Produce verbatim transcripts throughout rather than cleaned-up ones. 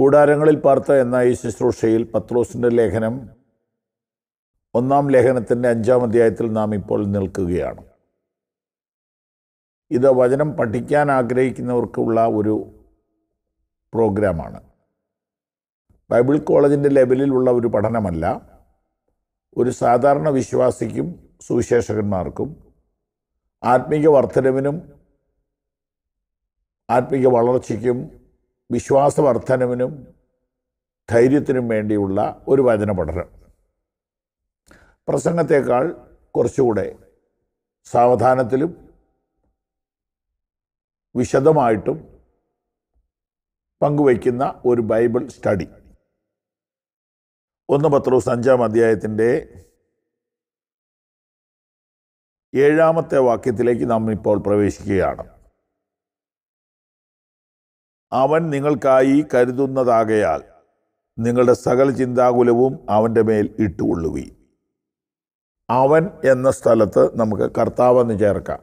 കൂടാരങ്ങളിൽ പാർത്ത എന്ന ഈ ശുശ്രൂഷയിൽ പത്രോസിൻ്റെ ലേഖനം ഒന്നാം ലേഖനത്തിൻ്റെ അഞ്ചാം അധ്യായത്തിൽ നാം ഇപ്പോൾ നിൽക്കുകയാണ്. ഇത് വചനം പഠിക്കാൻ ആഗ്രഹിക്കുന്നവർക്കുള്ള ഒരു പ്രോഗ്രാമാണ്. ബൈബിൾ കോളേജിൻ്റെ ലെവലിലുള്ള ഒരു പഠനമല്ല. ഒരു സാധാരണ വിശ്വാസിക്കും സുവിശേഷകന്മാർക്കും ആത്മീക വർധനവിനും ആത്മീക വളർച്ചയ്ക്കും വിശ്വാസവർദ്ധനവിനും ധൈര്യത്തിനും വേണ്ടിയുള്ള ഒരു വചന പഠനം. പ്രസംഗത്തേക്കാൾ കുറച്ചുകൂടെ സാവധാനത്തിലും വിശദമായിട്ടും പങ്കുവയ്ക്കുന്ന ഒരു ബൈബിൾ സ്റ്റഡി. ഒന്ന് പത്രോസ് അഞ്ചാം അധ്യായത്തിൻ്റെ ഏഴാമത്തെ വാക്യത്തിലേക്ക് നാം ഇപ്പോൾ പ്രവേശിക്കുകയാണ്. അവൻ നിങ്ങൾക്കായി കരുതുന്നതാകയാൽ നിങ്ങളുടെ സകല ചിന്താകുലവും അവൻ്റെ മേൽ ഇട്ടുകൊള്ളുവീൻ. അവൻ എന്ന സ്ഥലത്ത് നമുക്ക് കർത്താവെന്ന് ചേർക്കാം.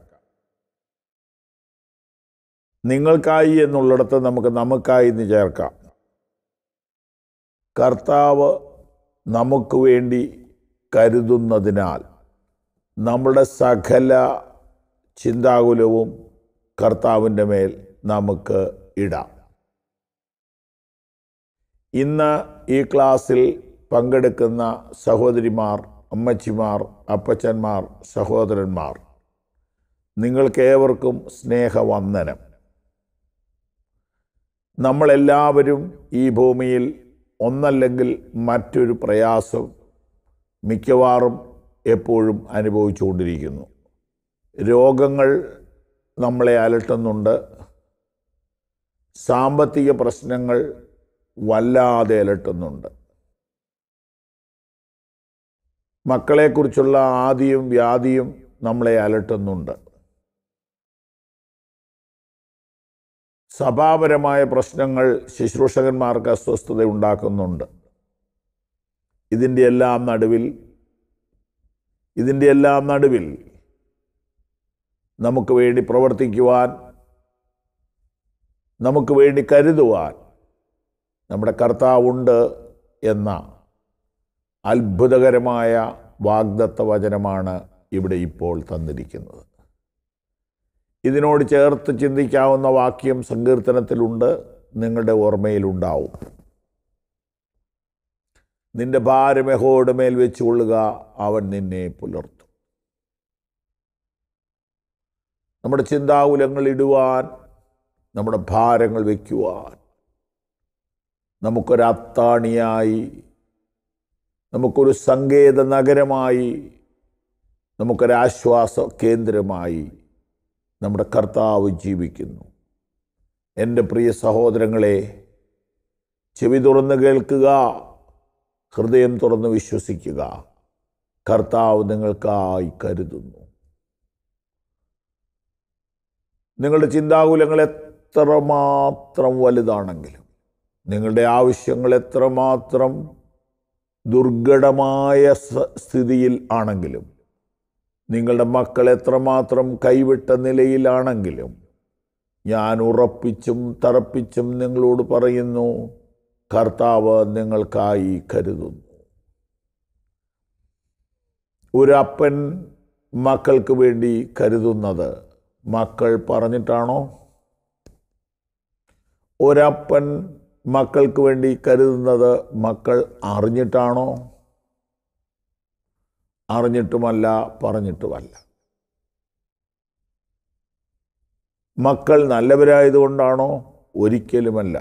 നിങ്ങൾക്കായി എന്നുള്ളിടത്ത് നമുക്ക് നമുക്കായി എന്ന് ചേർക്കാം. കർത്താവ് നമുക്ക് വേണ്ടി കരുതുന്നതിനാൽ നമ്മുടെ സകല ചിന്താകുലവും കർത്താവിൻ്റെ മേൽ നമുക്ക് ഇടാം. ഇന്ന് ഈ ക്ലാസ്സിൽ പങ്കെടുക്കുന്ന സഹോദരിമാർ, അമ്മച്ചിമാർ, അപ്പച്ചന്മാർ, സഹോദരന്മാർ, നിങ്ങൾക്കേവർക്കും സ്നേഹവന്ദനം. നമ്മളെല്ലാവരും ഈ ഭൂമിയിൽ ഒന്നല്ലെങ്കിൽ മറ്റൊരു പ്രയാസം മിക്കവാറും എപ്പോഴും അനുഭവിച്ചുകൊണ്ടിരിക്കുന്നു. രോഗങ്ങൾ നമ്മളെ അലട്ടുന്നുണ്ട്. സാമ്പത്തിക പ്രശ്നങ്ങൾ വല്ലാതെ അലട്ടുന്നുണ്ട്. മക്കളെക്കുറിച്ചുള്ള ആദിയും വ്യാധിയും നമ്മളെ അലട്ടുന്നുണ്ട്. സഭാപരമായ പ്രശ്നങ്ങൾ ശുശ്രൂഷകന്മാർക്ക് അസ്വസ്ഥത ഉണ്ടാക്കുന്നുണ്ട്. ഇതിൻ്റെ എല്ലാം നടുവിൽ ഇതിൻ്റെ എല്ലാം നടുവിൽ നമുക്ക് വേണ്ടി പ്രവർത്തിക്കുവാൻ, നമുക്ക് വേണ്ടി കരുതുവാൻ നമ്മുടെ കർത്താവുണ്ട് എന്ന അത്ഭുതകരമായ വാഗ്ദത്ത വചനമാണ് ഇവിടെ ഇപ്പോൾ തന്നിരിക്കുന്നത്. ഇതിനോട് ചേർത്ത് ചിന്തിക്കാവുന്ന വാക്യം സങ്കീർത്തനത്തിലുണ്ട്, നിങ്ങളുടെ ഓർമ്മയിലുണ്ടാവും. നിന്റെ ഭാരം യഹോവയുടെ മേൽ വെച്ചുകൊള്ളുക, അവൻ നിന്നെ പുലർത്തും. നമ്മുടെ ചിന്താകുലങ്ങൾ ഇടുവാൻ, നമ്മുടെ ഭാരങ്ങൾ വയ്ക്കുവാൻ നമുക്കൊരത്താണിയായി, നമുക്കൊരു സങ്കേത നഗരമായി, നമുക്കൊരാശ്വാസ കേന്ദ്രമായി നമ്മുടെ കർത്താവ് ജീവിക്കുന്നു. എൻ്റെ പ്രിയ സഹോദരങ്ങളെ, ചെവി തുറന്ന് കേൾക്കുക, ഹൃദയം തുറന്ന് വിശ്വസിക്കുക. കർത്താവ് നിങ്ങൾക്കായി കരുതുന്നു. നിങ്ങളുടെ ചിന്താകുലങ്ങൾ എത്രമാത്രം വലുതാണെങ്കിലും, നിങ്ങളുടെ ആവശ്യങ്ങൾ എത്രമാത്രം ദുർഘടമായ സ്ഥിതിയിൽ ആണെങ്കിലും, നിങ്ങളുടെ മക്കൾ എത്രമാത്രം കൈവിട്ട നിലയിലാണെങ്കിലും, ഞാൻ ഉറപ്പിച്ചും തറപ്പിച്ചും നിങ്ങളോട് പറയുന്നു, കർത്താവ് നിങ്ങൾക്കായി കരുതുന്നു. ഒരപ്പൻ മക്കൾക്ക് വേണ്ടി കരുതുന്നത് മക്കൾ പറഞ്ഞിട്ടാണോ? ഒരപ്പൻ മക്കൾക്ക് വേണ്ടി കരുതുന്നത് മക്കൾ അറിഞ്ഞിട്ടാണോ? അറിഞ്ഞിട്ടുമല്ല, പറഞ്ഞിട്ടുമല്ല. മക്കൾ നല്ലവരായതുകൊണ്ടാണോ? ഒരിക്കലുമല്ല.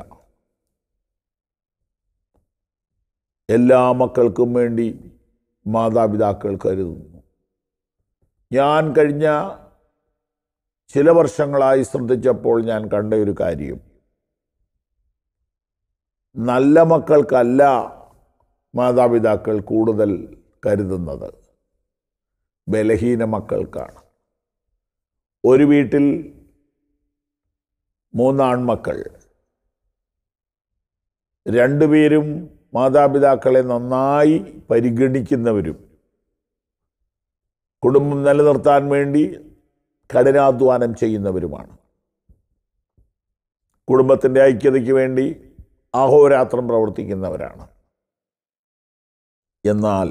എല്ലാ മക്കൾക്കും വേണ്ടി മാതാപിതാക്കൾ കരുതുന്നു. ഞാൻ കഴിഞ്ഞ ചില വർഷങ്ങളായി ശ്രദ്ധിച്ചപ്പോൾ ഞാൻ കണ്ട ഒരു കാര്യം, നല്ല മക്കൾക്കല്ല മാതാപിതാക്കൾ കൂടുതൽ കരുതുന്നത്, ബലഹീന മക്കൾക്കാണ്. ഒരു വീട്ടിൽ മൂന്നാൺമക്കൾ, രണ്ടുപേരും മാതാപിതാക്കളെ നന്നായി പരിഗണിക്കുന്നവരും കുടുംബം നിലനിർത്താൻ വേണ്ടി കഠിനാധ്വാനം ചെയ്യുന്നവരുമാണ്. കുടുംബത്തിൻ്റെ ഐക്യതയ്ക്ക് വേണ്ടി, അഹോരാത്രം പ്രവർത്തിക്കുന്നവരാണ്. എന്നാൽ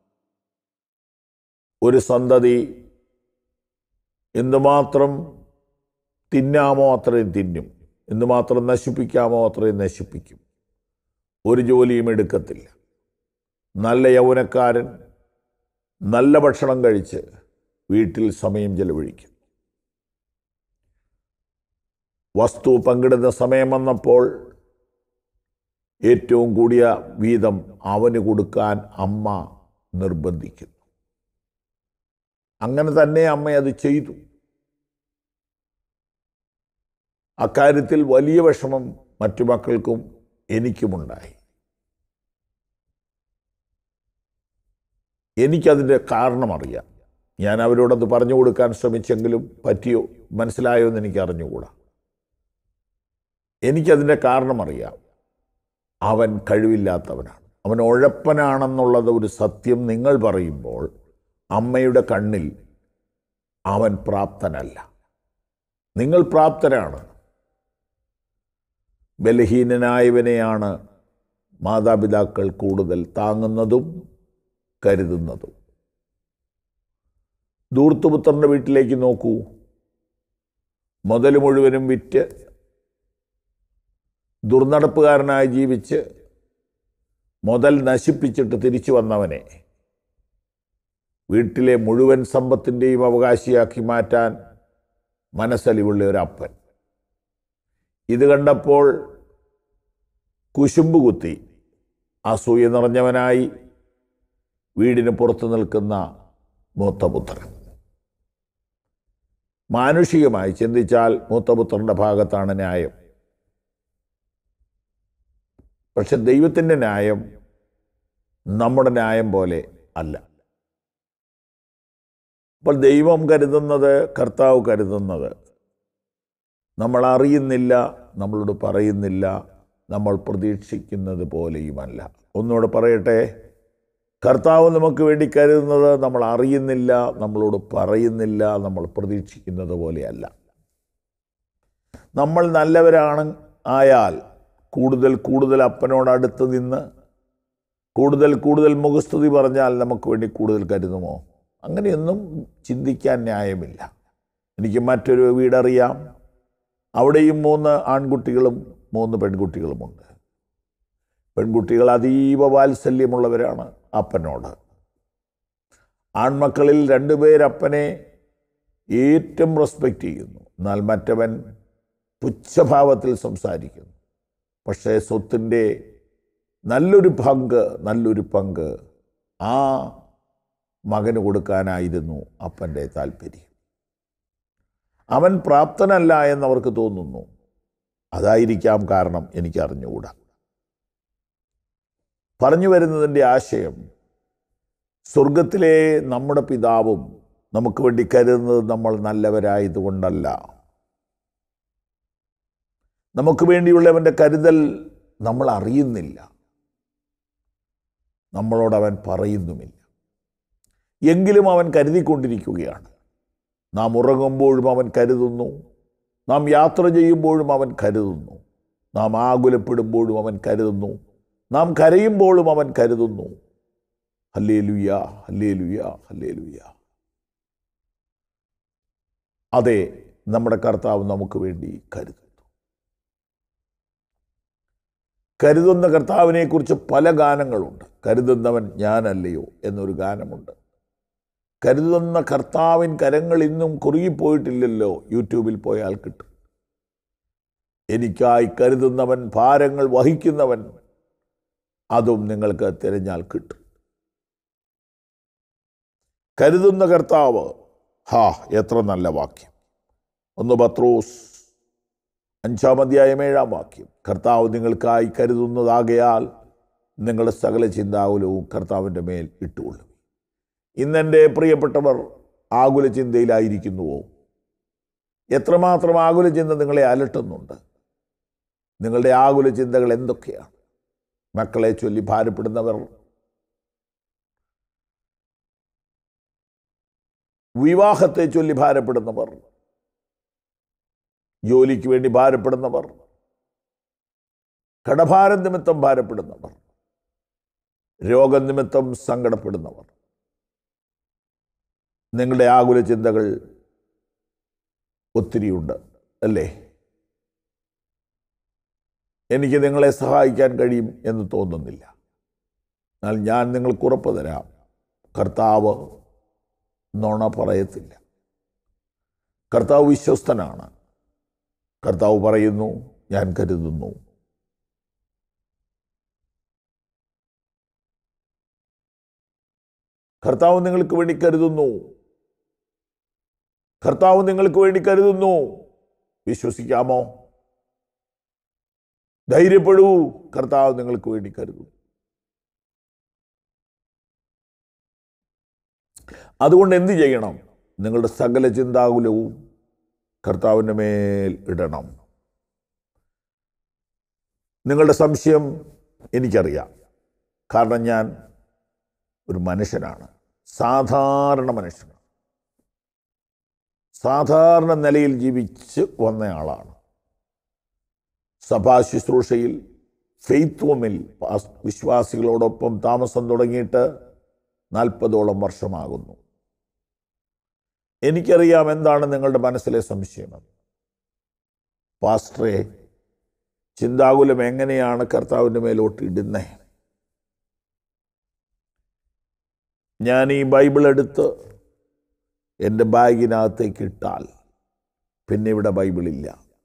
ഒരു സന്തതി എന്തുമാത്രം തിന്നാമോ അത്രയും തിന്നും, എന്തുമാത്രം നശിപ്പിക്കാമോ അത്രയും നശിപ്പിക്കും. ഒരു ജോലിയും എടുക്കത്തില്ല. നല്ല യൗവനക്കാരൻ നല്ല ഭക്ഷണം കഴിച്ച് വീട്ടിൽ സമയം ചെലവഴിക്കും. വസ്തു പങ്കിടുന്ന സമയം വന്നപ്പോൾ ഏറ്റവും കൂടിയ വീതം അവന് കൊടുക്കാൻ അമ്മ നിർബന്ധിക്കുന്നു. അങ്ങനെ തന്നെ അമ്മ അത് ചെയ്തു. അക്കാര്യത്തിൽ വലിയ വിഷമം മറ്റു മക്കൾക്കും എനിക്കുമുണ്ടായി. എനിക്കതിൻ്റെ കാരണം അറിയാം. ഞാൻ അവരോടത് പറഞ്ഞു കൊടുക്കാൻ ശ്രമിച്ചെങ്കിലും പറ്റിയോ മനസ്സിലായോ എന്ന് എനിക്ക് അറിഞ്ഞുകൂടാ. എനിക്കതിൻ്റെ കാരണം അറിയാം. അവൻ കഴിവില്ലാത്തവനാണ്, അവൻ ഉഴപ്പനാണെന്നുള്ളത് ഒരു സത്യം നിങ്ങൾ പറയുമ്പോൾ അമ്മയുടെ കണ്ണിൽ അവൻ പ്രാപ്തനല്ല. നിങ്ങൾ പ്രാപ്തരാണ്. ബലഹീനനായവനെയാണ് മാതാപിതാക്കൾ കൂടുതൽ താങ്ങുന്നതും കരുതുന്നതും. ധൂർത്തുപുത്രൻ്റെ വീട്ടിലേക്ക് നോക്കൂ. മുതൽ മുഴുവനും വിറ്റ് ദുർനടപ്പുകാരനായി ജീവിച്ച് മുതൽ നശിപ്പിച്ചിട്ട് തിരിച്ചു വന്നവനെ വീട്ടിലെ മുഴുവൻ സമ്പത്തിൻ്റെയും അവകാശിയാക്കി മാറ്റാൻ മനസ്സലിവുള്ള ഒരപ്പൻ. ഇത് കണ്ടപ്പോൾ കുശുമ്പ് കുത്തി അസൂയ നിറഞ്ഞവനായി വീടിന് പുറത്തു നിൽക്കുന്ന മൂത്തപുത്രൻ. മാനുഷികമായി ചിന്തിച്ചാൽ മൂത്തപുത്രൻ്റെ ഭാഗത്താണ് ന്യായം. പക്ഷെ ദൈവത്തിൻ്റെ ന്യായം നമ്മുടെ ന്യായം പോലെ അല്ല. അപ്പോൾ ദൈവം കരുതുന്നത്, കർത്താവ് കരുതുന്നത് നമ്മൾ അറിയുന്നില്ല, നമ്മളോട് പറയുന്നില്ല, നമ്മൾ പ്രതീക്ഷിക്കുന്നത് പോലെയുമല്ല. ഒന്നുകൂടെ പറയട്ടെ, കർത്താവ് നമുക്ക് വേണ്ടി കരുതുന്നത് നമ്മൾ അറിയുന്നില്ല, നമ്മളോട് പറയുന്നില്ല, നമ്മൾ പ്രതീക്ഷിക്കുന്നത് പോലെയല്ല. നമ്മൾ നല്ലവരാണ് ആയാൽ കൂടുതൽ കൂടുതൽ അപ്പനോടടുത്ത് നിന്ന് കൂടുതൽ കൂടുതൽ മുഖസ്തുതി പറഞ്ഞാൽ നമുക്ക് വേണ്ടി കൂടുതൽ കരുതുമോ? അങ്ങനെയൊന്നും ചിന്തിക്കാൻ ന്യായമില്ല. എനിക്ക് മറ്റൊരു വീടറിയാം. അവിടെയും മൂന്ന് ആൺകുട്ടികളും മൂന്ന് പെൺകുട്ടികളുമുണ്ട്. പെൺകുട്ടികൾ അതീവ വാത്സല്യമുള്ളവരാണ് അപ്പനോട്. ആൺമക്കളിൽ രണ്ടുപേരപ്പനെ ഏറ്റവും റെസ്പെക്റ്റ് ചെയ്യുന്നു, എന്നാൽ മറ്റവൻ പുച്ഛഭാവത്തിൽ സംസാരിക്കുന്നു. പക്ഷേ സ്വത്തിൻ്റെ നല്ലൊരു പങ്ക് നല്ലൊരു പങ്ക് ആ മകന് കൊടുക്കാനായിരുന്നു അപ്പൻ്റെ താല്പര്യം. അവൻ പ്രാപ്തനല്ല എന്നവർക്ക് തോന്നുന്നു. അതായിരിക്കാം കാരണം, എനിക്കറിഞ്ഞുകൂടാ. പറഞ്ഞു വരുന്നതിൻ്റെ ആശയം, സ്വർഗത്തിലെ നമ്മുടെ പിതാവും നമുക്ക് വേണ്ടി കരുതുന്നത് നമ്മൾ നല്ലവരായതുകൊണ്ടല്ല. നമുക്ക് വേണ്ടിയുള്ളവൻ്റെ കരുതൽ നമ്മൾ അറിയുന്നില്ല, നമ്മളോടവൻ പറയുന്നുമില്ല. എങ്കിലും അവൻ കരുതിക്കൊണ്ടിരിക്കുകയാണ്. നാം ഉറങ്ങുമ്പോഴും അവൻ കരുതുന്നു, നാം യാത്ര ചെയ്യുമ്പോഴും അവൻ കരുതുന്നു, നാം ആകുലപ്പെടുമ്പോഴും അവൻ കരുതുന്നു, നാം കരയുമ്പോഴും അവൻ കരുതുന്നു. Hallelujah, hallelujah, hallelujah. അതെ, നമ്മുടെ കർത്താവ് നമുക്ക് വേണ്ടി കരുതുന്നു. കരുതുന്ന കർത്താവിനെക്കുറിച്ച് പല ഗാനങ്ങളുണ്ട്. കരുതുന്നവൻ ഞാനല്ലയോ എന്നൊരു ഗാനമുണ്ട്. കരുതുന്ന കർത്താവിൻ കരങ്ങൾ ഇന്നും കുറുകിപ്പോയിട്ടില്ലല്ലോ. യൂട്യൂബിൽ പോയാൽ കിട്ടും. എനിക്കായി കരുതുന്നവൻ, ഭാരങ്ങൾ വഹിക്കുന്നവൻ, അതും നിങ്ങൾക്ക് തിരഞ്ഞാൽ കിട്ടും. കരുതുന്ന കർത്താവ്, ഹാ എത്ര നല്ല വാക്യം. ഒന്ന് പത്രോസ് അഞ്ചാം അധ്യായം ഏഴാം വാക്യം. കർത്താവ് നിങ്ങൾക്കായി കരുതുന്നതാകയാൽ നിങ്ങളുടെ സകല ചിന്താകുലവും കർത്താവിൻ്റെ മേൽ ഇട്ടുകൊള്ളും. ഇന്നെൻ്റെ പ്രിയപ്പെട്ടവർ ആകുല ചിന്തയിലായിരിക്കുന്നുവോ? എത്രമാത്രം ആകുല ചിന്ത നിങ്ങളെ അലട്ടുന്നുണ്ട്? നിങ്ങളുടെ ആകുല ചിന്തകൾ എന്തൊക്കെയാണ്? മക്കളെ ചൊല്ലി ഭാരപ്പെടുന്നവർ, വിവാഹത്തെ ചൊല്ലി ഭാരപ്പെടുന്നവർ, ജോലിക്ക് വേണ്ടി ഭാരപ്പെടുന്നവർ, കടഭാരം നിമിത്തം ഭാരപ്പെടുന്നവർ, രോഗനിമിത്തം സങ്കടപ്പെടുന്നവർ, നിങ്ങളുടെ ആകുല ചിന്തകൾ ഒത്തിരിയുണ്ട് അല്ലേ? എനിക്ക് നിങ്ങളെ സഹായിക്കാൻ കഴിയും എന്ന് തോന്നുന്നില്ല. എന്നാൽ ഞാൻ നിങ്ങൾക്ക് ഉറപ്പ് തരാം, കർത്താവ് നുണ പറയത്തില്ല. കർത്താവ് വിശ്വസ്തനാണ്. കർത്താവ് പറയുന്നു, ഞാൻ കരുതുന്നു. കർത്താവ് നിങ്ങൾക്ക് വേണ്ടി കരുതുന്നു. കർത്താവ് നിങ്ങൾക്ക് വേണ്ടി കരുതുന്നു. വിശ്വസിക്കാമോ? ധൈര്യപ്പെടൂ, കർത്താവ് നിങ്ങൾക്ക് വേണ്ടി കരുതുന്നു. അതുകൊണ്ട് എന്ത് ചെയ്യണം? നിങ്ങളുടെ സകല ചിന്താകുലവും കർത്താവിൻ്റെ മേൽ ഇടണം. നിങ്ങളുടെ സംശയം എനിക്കറിയാം. കാരണം ഞാൻ ഒരു മനുഷ്യനാണ്, സാധാരണ മനുഷ്യനാണ്. സാധാരണ നിലയിൽ ജീവിച്ച് വന്നയാളാണ്. സഭാ ശുശ്രൂഷയിൽ ഫെയ്ത്വമിൽ വിശ്വാസികളോടൊപ്പം താമസം തുടങ്ങിയിട്ട് നാൽപ്പതോളം വർഷമാകുന്നു. എനിക്കറിയാം എന്താണ് നിങ്ങളുടെ മനസ്സിലെ സംശയം. പാസ്റ്ററെ, ചിന്താകുലം എങ്ങനെയാണ് കർത്താവിൻ്റെ മേലോട്ട് ഇടുന്നേ? ഞാൻ ഈ ബൈബിൾ എടുത്ത് എൻ്റെ ബാഗിനകത്തേക്ക് ഇട്ടാൽ പിന്നെ ഇവിടെ ബൈബിളില്ല.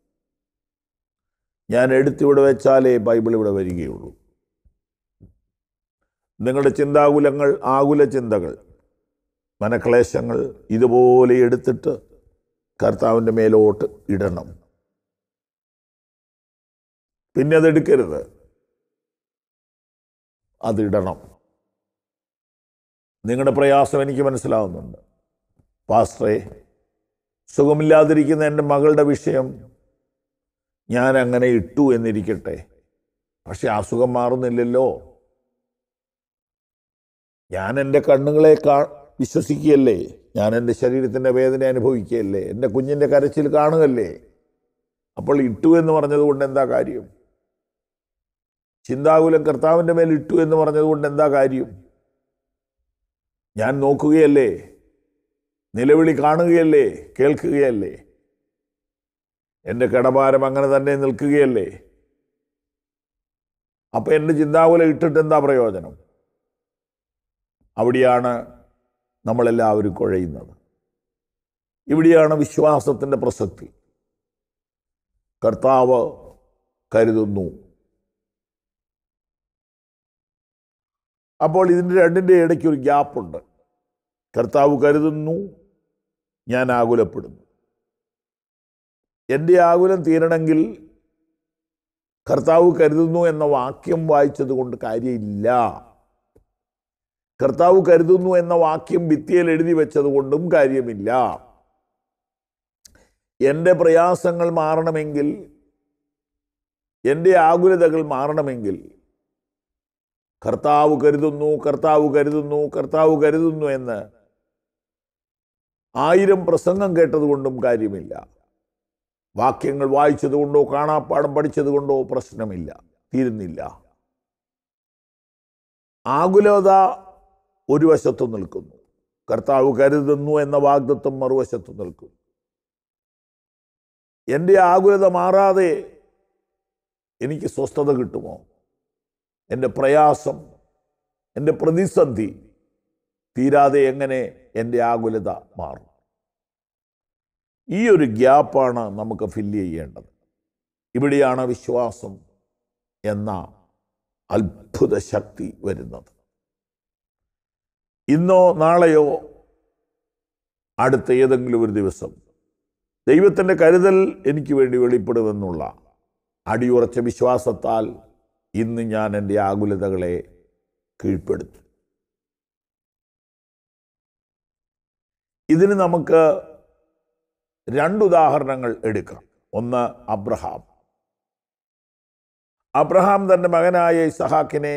ഞാൻ എടുത്തിവിടെ വെച്ചാലേ ബൈബിൾ ഇവിടെ വരികയുള്ളൂ. നിങ്ങളുടെ ചിന്താകുലങ്ങൾ, ആകുല ചിന്തകൾ, മനക്ലേശങ്ങൾ ഇതുപോലെ എടുത്തിട്ട് കർത്താവിൻ്റെ മേലോട്ട് ഇടണം. പിന്നെ അതെടുക്കരുത്, അതിടണം. നിങ്ങളുടെ പ്രയാസം എനിക്ക് മനസ്സിലാവുന്നുണ്ട്. പാസ്റ്ററെ, സുഖമില്ലാതിരിക്കുന്ന എൻ്റെ മകളുടെ വിഷയം ഞാൻ അങ്ങനെ ഇട്ടു എന്നിരിക്കട്ടെ, പക്ഷെ അസുഖം മാറുന്നില്ലല്ലോ. ഞാൻ എൻ്റെ കണ്ണുകളെ കാ വിശ്വസിക്കുകയല്ലേ, ഞാൻ എൻ്റെ ശരീരത്തിൻ്റെ വേദന അനുഭവിക്കുകയല്ലേ, എൻ്റെ കുഞ്ഞിൻ്റെ കരച്ചിൽ കാണുകയല്ലേ. അപ്പോൾ ഇട്ടു എന്ന് പറഞ്ഞതുകൊണ്ട് എന്താ കാര്യം? ചിന്താകുലം കർത്താവിൻ്റെ മേൽ ഇട്ടു എന്ന് പറഞ്ഞതുകൊണ്ട് എന്താ കാര്യം? ഞാൻ നോക്കുകയല്ലേ, നിലവിളി കാണുകയല്ലേ, കേൾക്കുകയല്ലേ. എൻ്റെ കടഭാരം അങ്ങനെ തന്നെ നിൽക്കുകയല്ലേ. അപ്പം എൻ്റെ ചിന്താകുലം ഇട്ടിട്ട് എന്താ പ്രയോജനം? അവിടെയാണ് നമ്മളെല്ലാവരും കുഴയുന്നത്. ഇവിടെയാണ് വിശ്വാസത്തിൻ്റെ പ്രസക്തി. കർത്താവ് കരുതുന്നു. അപ്പോൾ ഇതിൻ്റെ രണ്ടിൻ്റെ ഇടയ്ക്ക് ഒരു ഗ്യാപ്പുണ്ട്. കർത്താവ് കരുതുന്നു, ഞാൻ ആകുലപ്പെടുന്നു. എൻ്റെ ആകുലം തീരണമെങ്കിൽ കർത്താവ് കരുതുന്നു എന്ന വാക്യം വായിച്ചത് കൊണ്ട് കാര്യമില്ല. കർത്താവ് കരുതുന്നു എന്ന വാക്യം ഭിത്തിയിൽ എഴുതി വെച്ചത് കൊണ്ടും കാര്യമില്ല. എൻ്റെ പ്രയാസങ്ങൾ മാറണമെങ്കിൽ, എൻ്റെ ആകുലതകൾ മാറണമെങ്കിൽ കർത്താവ് കരുതുന്നു, കർത്താവ് കരുതുന്നു, കർത്താവ് കരുതുന്നു എന്ന് ആയിരം പ്രസംഗം കേട്ടതുകൊണ്ടും കാര്യമില്ല. വാക്യങ്ങൾ വായിച്ചതുകൊണ്ടോ കാണാപ്പാഠം പഠിച്ചതുകൊണ്ടോ പ്രശ്നമില്ല, തീരുന്നില്ല. ആകുലത ഒരു വശത്ത് നിൽക്കുന്നു, കർത്താവ് കരുതുന്നു എന്ന വാഗ്ദത്തം മറുവശത്ത് നിൽക്കുന്നു. എൻ്റെ ആകുലത മാറാതെ എനിക്ക് സ്വസ്ഥത കിട്ടുമോ? എൻ്റെ പ്രയാസം, എൻ്റെ പ്രതിസന്ധി തീരാതെ എങ്ങനെ എൻ്റെ ആകുലത മാറും? ഈ ഒരു ഗ്യാപ്പാണ് നമുക്ക് ഫില്ല് ചെയ്യേണ്ടത്. ഇവിടെയാണ് വിശ്വാസം എന്ന അത്ഭുത ശക്തി വരുന്നത്. ഇന്നോ നാളെയോ അടുത്ത ഏതെങ്കിലും ഒരു ദിവസം ദൈവത്തിൻ്റെ കരുതൽ എനിക്ക് വേണ്ടി വെളിപ്പെടുമെന്നുള്ള അടിയുറച്ച വിശ്വാസത്താൽ ഇന്ന് ഞാൻ എൻ്റെ ആകുലതകളെ കീഴ്പ്പെടുത്തി. ഇതിന് നമുക്ക് രണ്ടുദാഹരണങ്ങൾ എടുക്കാം. ഒന്ന്, അബ്രഹാം. അബ്രഹാം തൻ്റെ മകനായ ഇസഹാക്കിനെ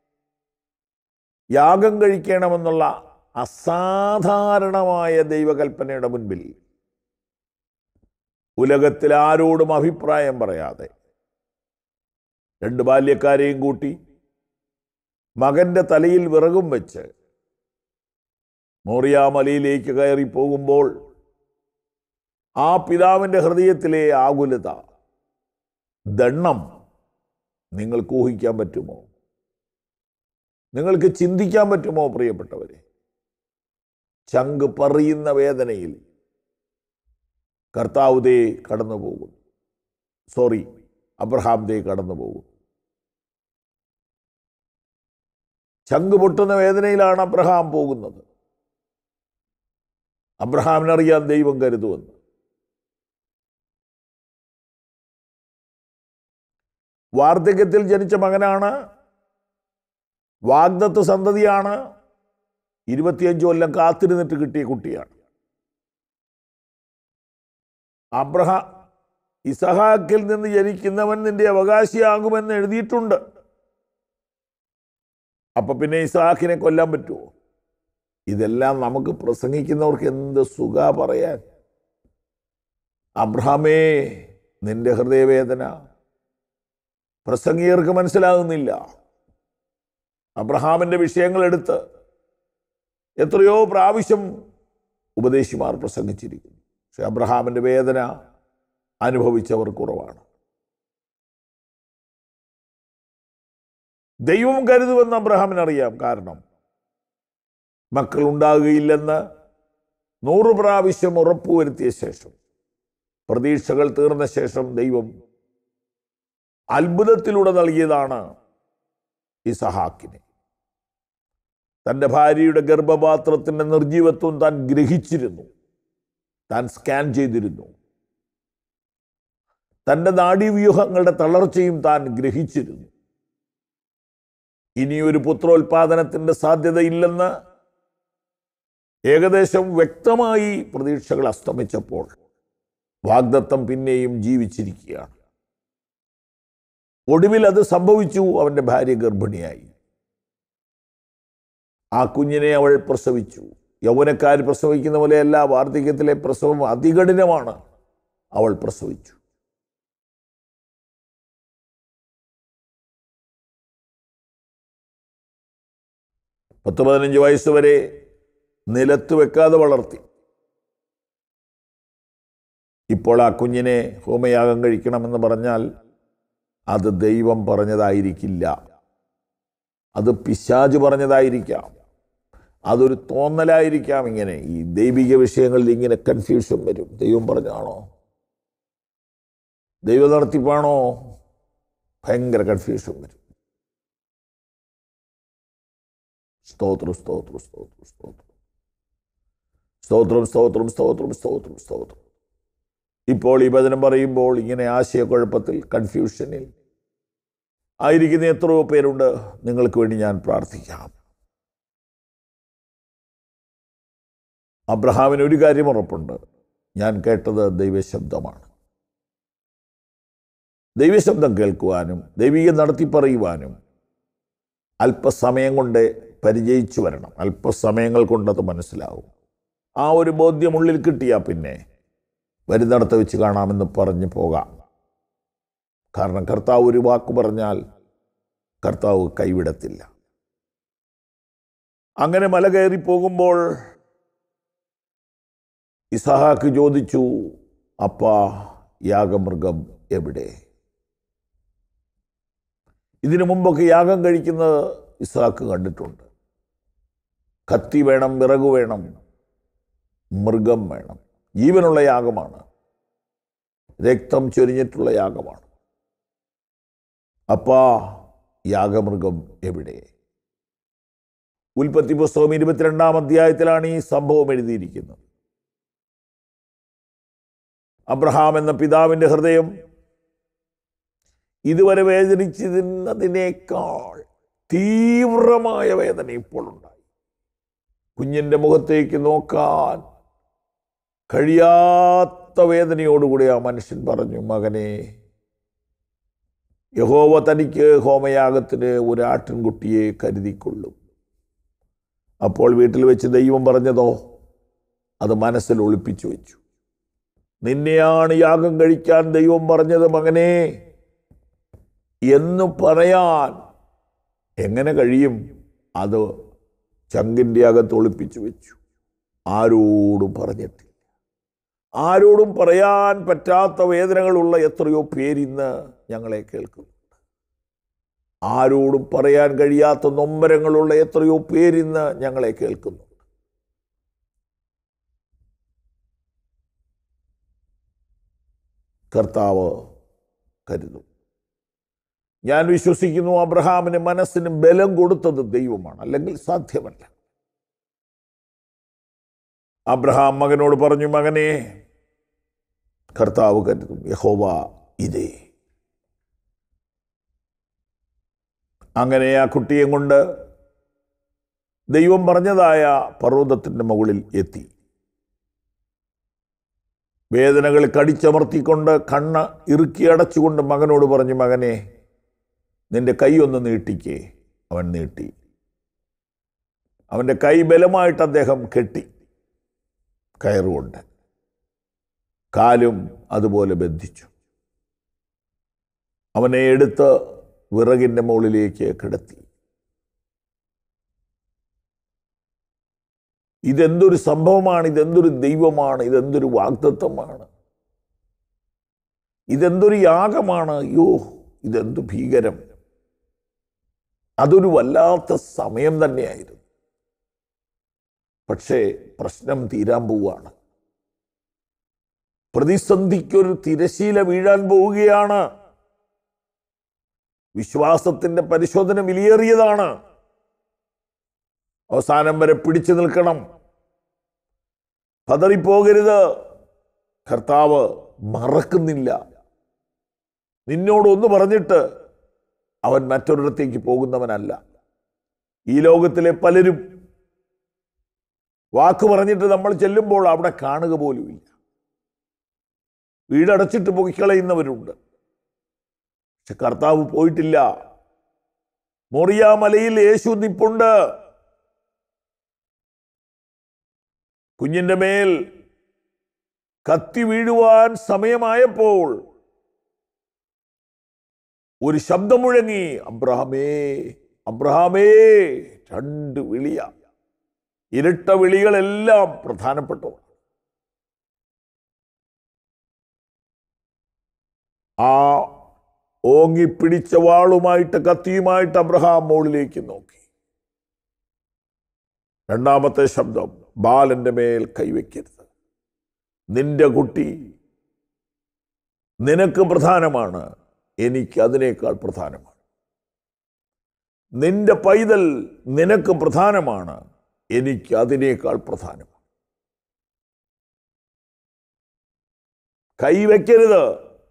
യാഗം കഴിക്കണമെന്നുള്ള അസാധാരണമായ ദൈവകൽപ്പനയുടെ മുൻപിൽ ഉലകത്തിൽ ആരോടും അഭിപ്രായം പറയാതെ രണ്ട് ബാല്യക്കാരെയും കൂട്ടി മകൻ്റെ തലയിൽ വിറകും വെച്ച് മോറിയ മലയിലേക്ക് കയറി പോകുമ്പോൾ ആ പിതാവിൻ്റെ ഹൃദയത്തിലെ ആകുലത, ദണ്ണം നിങ്ങൾക്ക് ഊഹിക്കാൻ പറ്റുമോ? നിങ്ങൾക്ക് ചിന്തിക്കാൻ പറ്റുമോ പ്രിയപ്പെട്ടവരെ? ചങ്ക് പറിയുന്ന വേദനയിൽ കർത്താവ് ദേ കടന്നു പോകും. സോറി അബ്രഹാം ദേ കടന്നു പോകും. ചങ്ക് പൊട്ടുന്ന വേദനയിലാണ് അബ്രഹാം പോകുന്നത്. അബ്രഹാമിനറിയാം ദൈവം കരുതുമെന്ന്. വാർദ്ധക്യത്തിൽ ജനിച്ച മകനാണ്, വാഗ്ദത്ത സന്തതിയാണ്, ഇരുപത്തിയഞ്ചു കൊല്ലം കാത്തിരുന്നിട്ട് കിട്ടിയ കുട്ടിയാണ്. അബ്രഹാം ഇസഹാക്കിൽ നിന്ന് ജനിക്കുന്നവൻ നിന്റെ അവകാശിയാകുമെന്ന് എഴുതിയിട്ടുണ്ട്. അപ്പൊ പിന്നെ ഇസഹാക്കിനെ കൊല്ലാൻ പറ്റുമോ? ഇതെല്ലാം നമുക്ക് പ്രസംഗിക്കുന്നവർക്ക് എന്ത് സുഖ പറയാൻ. അബ്രഹാമേ, നിന്റെ ഹൃദയവേദന പ്രസംഗികർക്ക് മനസ്സിലാകുന്നില്ല. അബ്രഹാമിൻ്റെ വിഷയങ്ങൾ എടുത്ത് എത്രയോ പ്രാവശ്യം ഉപദേശിമാർ പ്രസംഗിച്ചിരിക്കുന്നു. പക്ഷെ അബ്രഹാമിൻ്റെ വേദന അനുഭവിച്ചവർ കുറവാണ്. ദൈവം കരുതുമെന്ന് അബ്രഹാമിനറിയാം. കാരണം മക്കൾ ഉണ്ടാകുകയില്ലെന്ന് നൂറ് പ്രാവശ്യം ഉറപ്പുവരുത്തിയ ശേഷം, പ്രതീക്ഷകൾ തീർന്ന ശേഷം ദൈവം അത്ഭുതത്തിലൂടെ നൽകിയതാണ് ഇസഹാക്കിനെ. തൻ്റെ ഭാര്യയുടെ ഗർഭപാത്രത്തിൻ്റെ നിർജീവത്വം താൻ ഗ്രഹിച്ചിരുന്നു, താൻ സ്കാൻ ചെയ്തിരുന്നു. തൻ്റെ നാഡീവ്യൂഹങ്ങളുടെ തളർച്ചയും താൻ ഗ്രഹിച്ചിരുന്നു. ഇനിയൊരു പുത്രോത്പാദനത്തിൻ്റെ സാധ്യതയില്ലെന്ന് ഏകദേശം വ്യക്തമായി പ്രതീക്ഷകൾ അസ്തമിച്ചപ്പോൾ വാഗ്ദത്തം പിന്നെയും ജീവിച്ചിരിക്കുകയാണ്. ഒടുവിൽ അത് സംഭവിച്ചു. അവൻ്റെ ഭാര്യ ഗർഭിണിയായി. ആ കുഞ്ഞിനെ അവൾ പ്രസവിച്ചു. യൗവനക്കാർ പ്രസവിക്കുന്ന പോലെയല്ല, വാർദ്ധക്യത്തിലെ പ്രസവം അതികഠിനമാണ്. അവൾ പ്രസവിച്ചു. പത്ത് പതിനഞ്ച് വയസ്സ് വരെ നിലത്ത് വെക്കാതെ വളർത്തി. ഇപ്പോൾ ആ കുഞ്ഞിനെ ഹോമയാഗം കഴിക്കണമെന്ന് പറഞ്ഞാൽ അത് ദൈവം പറഞ്ഞതായിരിക്കില്ല, അത് പിശാച് പറഞ്ഞതായിരിക്കാം, അതൊരു തോന്നലായിരിക്കാം. ഇങ്ങനെ ഈ ദൈവിക വിഷയങ്ങളിൽ ഇങ്ങനെ കൺഫ്യൂഷൻ വരും. ദൈവം പറഞ്ഞാണോ, ദൈവ നടത്തിപ്പാണോ? ഭയങ്കര കൺഫ്യൂഷൻ വരും. സ്തോത്രം സ്തോത്രം സ്തോത്രം സ്തോത്രം സ്തോത്രം സ്തോത്രം സ്തോത്രം സ്തോത്രം സ്തോത്രം. ഇപ്പോൾ ഈ വചനം പറയുമ്പോൾ ഇങ്ങനെ ആശയക്കുഴപ്പത്തിൽ, കൺഫ്യൂഷനിൽ ആയിരിക്കുന്ന എത്രയോ പേരുണ്ട്. നിങ്ങൾക്ക് വേണ്ടി ഞാൻ പ്രാർത്ഥിക്കാം. അബ്രഹാമിന് ഒരു കാര്യം ഉറപ്പുണ്ട്, ഞാൻ കേട്ടത് ദൈവശബ്ദമാണ്. ദൈവശബ്ദം കേൾക്കുവാനും ദൈവിക നടത്തിപ്പറയുവാനും അല്പസമയം കൊണ്ട് പരിചയിച്ചു വരണം. അല്പസമയങ്ങൾ കൊണ്ടത് മനസ്സിലാവും. ആ ഒരു ബോധ്യം ഉള്ളിൽ കിട്ടിയാൽ പിന്നെ വരുന്നിടത്ത് വെച്ച് കാണാമെന്ന് പറഞ്ഞ് പോകാം. കാരണം കർത്താവ് ഒരു വാക്ക് പറഞ്ഞാൽ കർത്താവ് കൈവിടത്തില്ല. അങ്ങനെ മല കയറി പോകുമ്പോൾ ഇസഹാക്ക് ചോദിച്ചു, അപ്പാ, യാഗമൃഗം എവിടെ? ഇതിനു മുമ്പൊക്കെ യാഗം കഴിക്കുന്നത് ഇസഹാക്ക് കണ്ടിട്ടുണ്ട്. കത്തി വേണം, വിറക് വേണം, മൃഗം വേണം. ജീവനുള്ള യാഗമാണ്, രക്തം ചൊരിഞ്ഞിട്ടുള്ള യാഗമാണ്. അപ്പാ, യാഗമൃഗം എവിടെ? ഉൽപ്പത്തി പുസ്തകം ഇരുപത്തിരണ്ടാം അധ്യായത്തിലാണ് ഈ സംഭവം എഴുതിയിരിക്കുന്നത്. അബ്രഹാം എന്ന പിതാവിൻ്റെ ഹൃദയം ഇതുവരെ വേദനിച്ചിരുന്നതിനേക്കാൾ തീവ്രമായ വേദന ഇപ്പോൾ ഉണ്ടായി. കുഞ്ഞിൻ്റെ മുഖത്തേക്ക് നോക്കാൻ കഴിയാത്ത വേദനയോടുകൂടി ആ മനുഷ്യൻ പറഞ്ഞു, മകനെ, യഹോവ തനിക്ക് ഹോമയാഗത്തിന് ഒരു ആട്ടിൻകുട്ടിയെ കരുതിക്കൊള്ളും. അപ്പോൾ വീട്ടിൽ വെച്ച് ദൈവം പറഞ്ഞതോ അത് മനസ്സിൽ ഒളിപ്പിച്ചു വെച്ചു. നിന്നെയാണ് യാഗം കഴിക്കാൻ ദൈവം പറഞ്ഞത്, മകനെ, എന്ന് പറയാൻ എങ്ങനെ കഴിയും? അത് ചങ്കിൻ്റെ അകത്ത് ഒളിപ്പിച്ചു വെച്ചു. ആരോടും പറഞ്ഞിട്ടില്ല. ആരോടും പറയാൻ പറ്റാത്ത വേദനകളുള്ള എത്രയോ പേരിന്ന് ഞങ്ങളെ കേൾക്കുന്നുണ്ട്. ആരോടും പറയാൻ കഴിയാത്ത നൊമ്പരങ്ങളുള്ള എത്രയോ പേരിന്ന് ഞങ്ങളെ കേൾക്കുന്നുണ്ട്. കർത്താവ് കരുതും. ഞാൻ വിശ്വസിക്കുന്നു അബ്രഹാമിന് മനസ്സിന് ബലം കൊടുത്തത് ദൈവമാണ്, അല്ലെങ്കിൽ സാധ്യമല്ല. അബ്രഹാം മകനോട് പറഞ്ഞു, മകനെ, കർത്താവ് കരുതും, യഹോവ ഇതേ. അങ്ങനെ ആ കുട്ടിയെ കൊണ്ട് ദൈവം പറഞ്ഞതായ പർവ്വതത്തിൻ്റെ മുകളിൽ എത്തി. വേദനകൾ കടിച്ചമർത്തിക്കൊണ്ട് കണ്ണ് ഇറുക്കി അടച്ചുകൊണ്ട് മകനോട് പറഞ്ഞു, മകനെ, നിന്റെ കൈ ഒന്ന് നീട്ടിക്കേ. അവൻ നീട്ടി. അവൻ്റെ കൈ ബലമായിട്ട് അദ്ദേഹം കെട്ടി കയറുകൊണ്ട്. കാലും അതുപോലെ ബന്ധിച്ചു. അവനെ എടുത്ത് വിറകിൻ്റെ മുകളിലേക്ക് കിടത്തി. ഇതെന്തൊരു സംഭവമാണ്! ഇതെന്തൊരു ദൈവമാണ്! ഇതെന്തൊരു വാഗ്ദത്തമാണ്! ഇതെന്തൊരു യാഗമാണ്! അയ്യോ, ഇതെന്തു ഭീകരം! അതൊരു വല്ലാത്ത സമയം തന്നെയായിരുന്നു. പക്ഷേ പ്രശ്നം തീരാൻ പോവുകയാണ്. പ്രതിസന്ധിക്കൊരു തിരശീല വീഴാൻ പോവുകയാണ്. വിശ്വാസത്തിൻ്റെ പരിശോധന വിലയേറിയതാണ്. അവസാനം വരെ പിടിച്ചു നിൽക്കണം. പതറിപ്പോകരുത്. കർത്താവ് മറക്കുന്നില്ല. നിന്നോടൊന്ന് പറഞ്ഞിട്ട് അവൻ മറ്റൊരിടത്തേക്ക് പോകുന്നവനല്ല. ഈ ലോകത്തിലെ പലരും വാക്ക് പറഞ്ഞിട്ട് നമ്മൾ ചെല്ലുമ്പോൾ അവിടെ കാണുക പോലുമില്ല. വീടടച്ചിട്ട് പൊക്കിക്കളയുന്നവരുണ്ട്. പക്ഷെ കർത്താവ് പോയിട്ടില്ല. മോറിയ മലയിൽ യേശു നിപ്പുണ്ട്. കുഞ്ഞിൻ്റെ മേൽ കത്തി വീഴുവാൻ സമയമായപ്പോൾ ഒരു ശബ്ദം മുഴങ്ങി, അബ്രഹാമേ, അബ്രഹാമേ. രണ്ട് വിളിയ. ഇരട്ട വിളികളെല്ലാം പ്രധാനപ്പെട്ടു. ആ ഓങ്ങിപ്പിടിച്ച വാളുമായിട്ട് കത്തിയുമായിട്ട് അബ്രഹാം മുകളിലേക്ക് നോക്കി. രണ്ടാമത്തെ ശബ്ദം, ബാലന്റെ മേൽ കൈവയ്ക്കരുത്. നിന്റെ കുട്ടി നിനക്ക് പ്രധാനമാണ്, എനിക്ക് അതിനേക്കാൾ പ്രധാനമാണ്. നിന്റെ പൈതൽ നിനക്ക് പ്രധാനമാണ്, എനിക്ക് അതിനേക്കാൾ പ്രധാനമാണ്. കൈവയ്ക്കരുത്.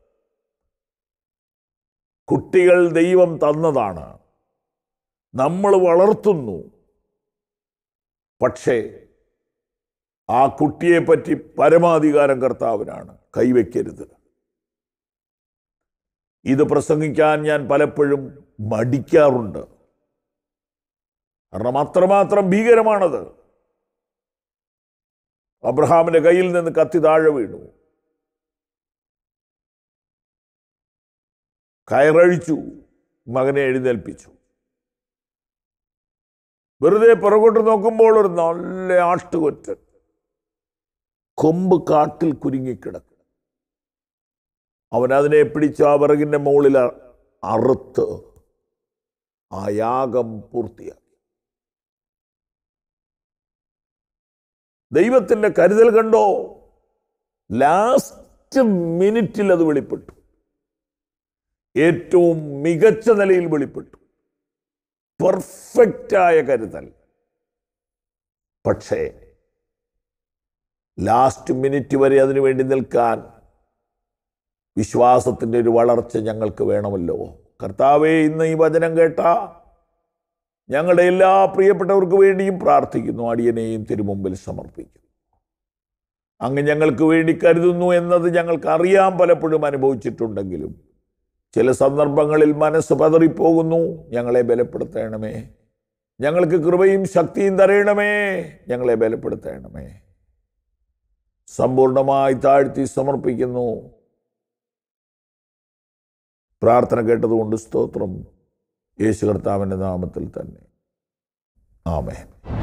കുട്ടികൾ ദൈവം തന്നതാണ്, നമ്മൾ വളർത്തുന്നു. പക്ഷേ ആ കുട്ടിയെപ്പറ്റി പരമാധികാരം കർത്താവിനാണ്. കൈവയ്ക്കരുത്. ഇത് പ്രസംഗിക്കാൻ ഞാൻ പലപ്പോഴും മടിക്കാറുണ്ട്. കാരണം അത്രമാത്രം ഭീകരമാണത്. അബ്രഹാമിന്റെ കയ്യിൽ നിന്ന് കത്തി താഴെ വീണു. കയറഴിച്ചു. മകനെ എഴുന്നേൽപ്പിച്ചു. വെറുതെ പുറകോട്ട് നോക്കുമ്പോൾ ഒരു നല്ല ആട്ടുകൊറ്റൻ കൊമ്പ് കാട്ടിൽ കുരുങ്ങിക്കിടക്കും. അവൻ അതിനെ പിടിച്ച് ആ വിറകിൻ്റെ മുകളിൽ അറുത്ത് ആ യാഗം പൂർത്തിയാക്കി. ദൈവത്തിൻ്റെ കരുതൽ കണ്ടോ? ലാസ്റ്റ് മിനിറ്റിൽ അത് വെളിപ്പെട്ടു. ഏറ്റവും മികച്ച നിലയിൽ വെളിപ്പെട്ടു. പെർഫെക്റ്റായ കരുതൽ. പക്ഷേ ലാസ്റ്റ് മിനിറ്റ് വരെ അതിനു വേണ്ടി നിൽക്കാൻ വിശ്വാസത്തിൻ്റെ ഒരു വളർച്ച ഞങ്ങൾക്ക് വേണമല്ലോ. കർത്താവേ, ഇന്ന് ഈ വചനം കേട്ട ഞങ്ങളുടെ എല്ലാ പ്രിയപ്പെട്ടവർക്ക് വേണ്ടിയും പ്രാർത്ഥിക്കുന്നു. അടിയനെയും തിരുമുമ്പിൽ സമർപ്പിക്കുന്നു. അങ്ങ് ഞങ്ങൾക്ക് വേണ്ടി കരുതുന്നു എന്നത് ഞങ്ങൾക്ക് അറിയാൻ പലപ്പോഴും അനുഭവിച്ചിട്ടുണ്ടെങ്കിലും ചില സന്ദർഭങ്ങളിൽ മനസ്സ് പതറിപ്പോകുന്നു. ഞങ്ങളെ ബലപ്പെടുത്തണമേ. ഞങ്ങൾക്ക് കൃപയും ശക്തിയും തരണമേ. ഞങ്ങളെ ബലപ്പെടുത്തണമേ. സമ്പൂർണമായി താഴ്ത്തി സമർപ്പിക്കുന്നു. പ്രാർത്ഥന കേട്ടതുകൊണ്ട് സ്തോത്രം. യേശു കർത്താവിൻ്റെ നാമത്തിൽ തന്നെ. ആമേൻ.